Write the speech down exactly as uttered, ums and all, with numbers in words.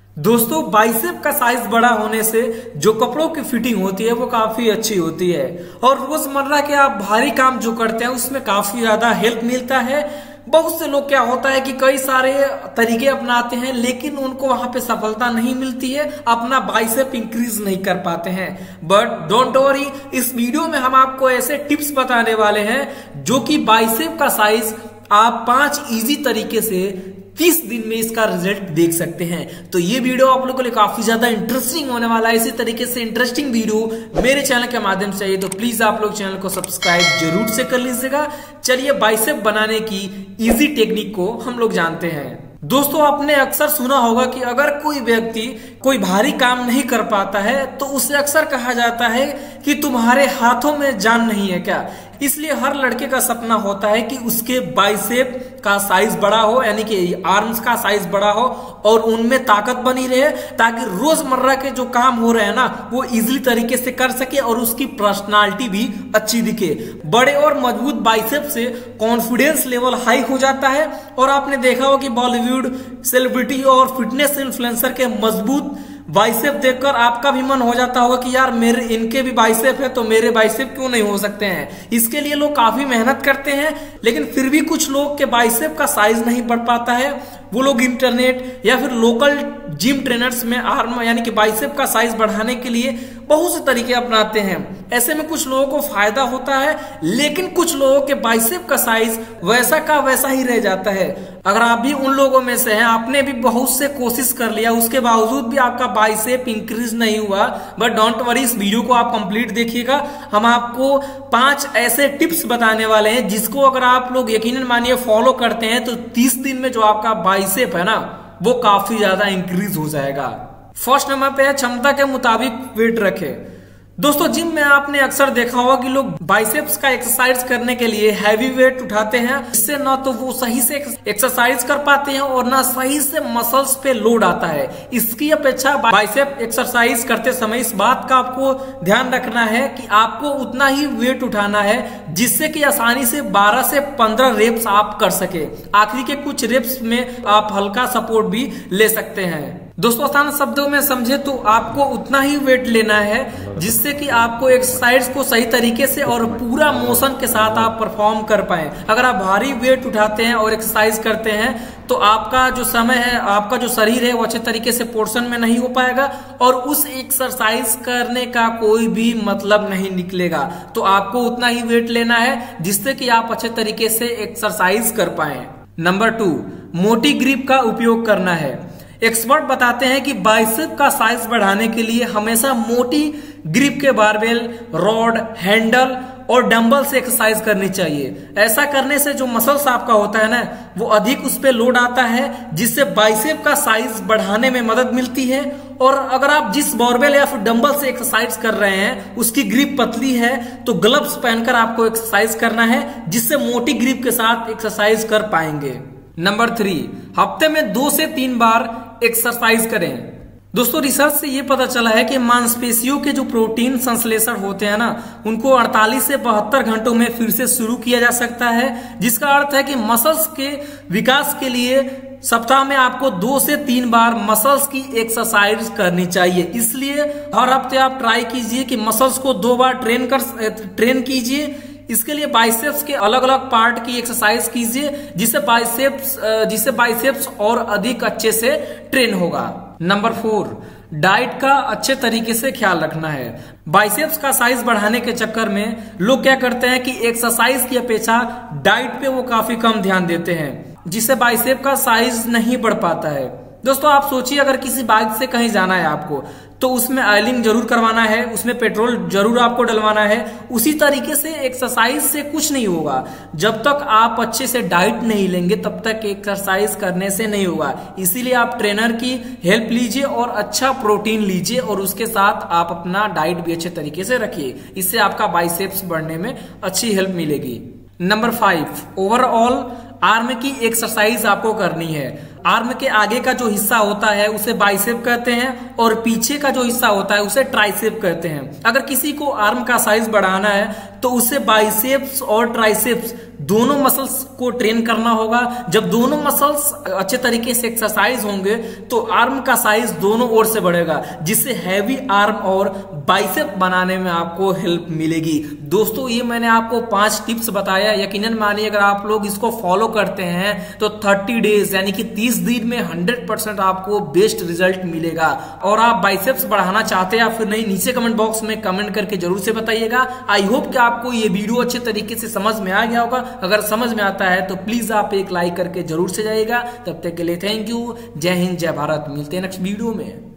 दोस्तों बाइसेप का साइज बड़ा होने से जो कपड़ों की फिटिंग होती है वो काफी अच्छी होती है और रोजमर्रा के आप भारी काम जो करते हैं उसमें काफी ज्यादा हेल्प मिलता है। बहुत से लोग क्या होता है कि कई सारे तरीके अपनाते हैं लेकिन उनको वहां पे सफलता नहीं मिलती है, अपना बाइसेप इंक्रीज नहीं कर पाते हैं। बट डोंट वरी, इस वीडियो में हम आपको ऐसे टिप्स बताने वाले हैं जो कि बाइसेप का साइज आप पांच इजी तरीके से तीस दिन में इसका रिजल्ट देख सकते हैं। तो ये वीडियो आप लोगों के लिए काफी ज्यादा इंटरेस्टिंग होने वाला है। इसी तरीके से इंटरेस्टिंग वीडियो मेरे चैनल के माध्यम से चाहिए तो प्लीज आप लोग चैनल को सब्सक्राइब जरूर से कर लीजिएगा। चलिए बाइसेप बनाने की इजी टेक्निक को हम लोग जानते हैं। दोस्तों आपने अक्सर सुना होगा कि अगर कोई व्यक्ति कोई भारी काम नहीं कर पाता है तो उसे अक्सर कहा जाता है कि तुम्हारे हाथों में जान नहीं है क्या। इसलिए हर लड़के का सपना होता है कि उसके बाइसेप का साइज बड़ा हो, यानी कि आर्म्स का साइज बड़ा हो और उनमें ताकत बनी रहे ताकि रोजमर्रा के जो काम हो रहे हैं ना वो इजीली तरीके से कर सके और उसकी पर्सनालिटी भी अच्छी दिखे। बड़े और मजबूत बाइसेप से कॉन्फिडेंस लेवल हाई हो जाता है और आपने देखा हो कि बॉलीवुड सेलिब्रिटी और फिटनेस इन्फ्लुएंसर के मजबूत बाइसेप देखकर आपका भी मन हो जाता होगा कि यार मेरे इनके भी बाइसेप है तो मेरे बाइसेप क्यों नहीं हो सकते हैं। इसके लिए लोग काफी मेहनत करते हैं लेकिन फिर भी कुछ लोग के बाइसेप का साइज नहीं बढ़ पाता है। वो लोग इंटरनेट या फिर लोकल जिम ट्रेनर्स में आर्म यानी कि बाइसेप का साइज बढ़ाने के लिए बहुत से तरीके अपनाते हैं। ऐसे में कुछ लोगों को फायदा होता है लेकिन कुछ लोगों के बाइसेप का साइज वैसा का वैसा ही रह जाता है। अगर आप भी उन लोगों में से हैं, आपने भी बहुत से कोशिश कर लिया उसके बावजूद भी आपका बाइसेप इंक्रीज नहीं हुआ, बट डोंट वरी, इस वीडियो को आप कंप्लीट देखिएगा। हम आपको पांच ऐसे टिप्स बताने वाले हैं जिसको अगर आप लोग यकीनन मानिए फॉलो करते हैं तो तीस दिन में जो आपका बाइसेप है ना वो काफी ज्यादा इंक्रीज हो जाएगा। फर्स्ट नंबर पे है क्षमता के मुताबिक वेट रखें। दोस्तों जिम में आपने अक्सर देखा होगा कि लोग बाइसेप्स का एक्सरसाइज करने के लिए हैवी वेट उठाते हैं। इससे ना तो वो सही से एक्सरसाइज कर पाते हैं और ना सही से मसल्स पे लोड आता है। इसकी अपेक्षा बाइसेप एक्सरसाइज करते समय इस बात का आपको ध्यान रखना है कि आपको उतना ही वेट उठाना है जिससे कि आसानी से बारह से पंद्रह रेप्स आप कर सके। आखिरी के कुछ रेप्स में आप हल्का सपोर्ट भी ले सकते हैं। दोस्तों आसान शब्दों में समझे तो आपको उतना ही वेट लेना है जिससे कि आपको एक्सरसाइज को सही तरीके से और पूरा मोशन के साथ आप परफॉर्म कर पाए। अगर आप भारी वेट उठाते हैं और एक्सरसाइज करते हैं तो आपका जो समय है, आपका जो शरीर है वो अच्छे तरीके से पोर्शन में नहीं हो पाएगा और उस एक्सरसाइज करने का कोई भी मतलब नहीं निकलेगा। तो आपको उतना ही वेट लेना है जिससे कि आप अच्छे तरीके से एक्सरसाइज कर पाए। नंबर टू, मोटी ग्रिप का उपयोग करना है। एक्सपर्ट बताते हैं कि बाइसेप का साइज बढ़ाने के लिए हमेशा मोटी ग्रिप के बारबेल, रॉड, हैंडल और डंबल से एक्सरसाइज करनी चाहिए। ऐसा करने से जो मसल्स आपका होता है ना वो अधिक उस पे लोड आता है जिससे बाइसेप का साइज बढ़ाने में मदद मिलती है। और अगर आप जिस बारबेल या फिर डंबल से एक्सरसाइज कर रहे हैं उसकी ग्रिप पतली है तो ग्लव्स पहनकर आपको एक्सरसाइज करना है जिससे मोटी ग्रिप के साथ एक्सरसाइज कर पाएंगे। नंबर थ्री, हफ्ते में दो से तीन बार एक्सरसाइज करें। दोस्तों रिसर्च से ये पता चला है कि मांसपेशियों के जो प्रोटीन संश्लेषण होते हैं ना उनको अड़तालीस से बहत्तर घंटों में फिर से शुरू किया जा सकता है, जिसका अर्थ है कि मसल्स के विकास के लिए सप्ताह में आपको दो से तीन बार मसल्स की एक्सरसाइज करनी चाहिए। इसलिए हर हफ्ते आप ट्राई कीजिए कि मसल्स को दो बार ट्रेन कर ट्रेन कीजिए। इसके लिए बाइसेप्स के अलग अलग पार्ट की एक्सरसाइज कीजिए जिससे बाइसेप्स जिससे बाइसेप्स और अधिक अच्छे से ट्रेन होगा। नंबर फोर, डाइट का अच्छे तरीके से ख्याल रखना है। बाइसेप्स का साइज बढ़ाने के चक्कर में लोग क्या करते हैं कि एक्सरसाइज की अपेक्षा डाइट पे वो काफी कम ध्यान देते हैं जिससे बाइसेप का साइज नहीं बढ़ पाता है। दोस्तों आप सोचिए, अगर किसी बाइक से कहीं जाना है आपको तो उसमें ऑयलिंग जरूर करवाना है, उसमें पेट्रोल जरूर आपको डलवाना है। उसी तरीके से एक्सरसाइज से कुछ नहीं होगा। जब तक आप अच्छे से डाइट नहीं लेंगे तब तक एक्सरसाइज करने से नहीं होगा। इसीलिए आप ट्रेनर की हेल्प लीजिए और अच्छा प्रोटीन लीजिए और उसके साथ आप अपना डाइट भी अच्छे तरीके से रखिए। इससे आपका बाइसेप्स बढ़ने में अच्छी हेल्प मिलेगी। नंबर फाइव, ओवरऑल आर्म की एक्सरसाइज आपको करनी है। आर्म के आगे का जो हिस्सा होता है उसे बाइसेप कहते हैं और पीछे का जो हिस्सा होता है उसे ट्राइसेप कहते हैं। अगर किसी को आर्म का साइज बढ़ाना है तो उसे बाइसेप्स और ट्राइसेप्स दोनों मसल्स को ट्रेन करना होगा। जब दोनों मसल्स अच्छे तरीके से एक्सरसाइज होंगे तो आर्म का साइज दोनों ओर से बढ़ेगा, जिससे हैवी आर्म और बाइसेप बनाने में आपको हेल्प मिलेगी। दोस्तों ये मैंने आपको पांच टिप्स बताया, यकीनन मानिए अगर आप लोग इसको फॉलो करते हैं तो तीस डेज यानी कि तीस दिन में हंड्रेड परसेंट आपको बेस्ट रिजल्ट मिलेगा। और आप बाइसेप्स बढ़ाना चाहते हैं या फिर नहीं, नीचे कमेंट बॉक्स में कमेंट करके जरूर से बताइएगा। आई होप कि आपको ये वीडियो अच्छे तरीके से समझ में आ गया होगा। अगर समझ में आता है तो प्लीज आप एक लाइक करके जरूर से जाइएगा। तब तक के लिए थैंक यू। जय हिंद, जय भारत। मिलते हैं नेक्स्ट वीडियो में।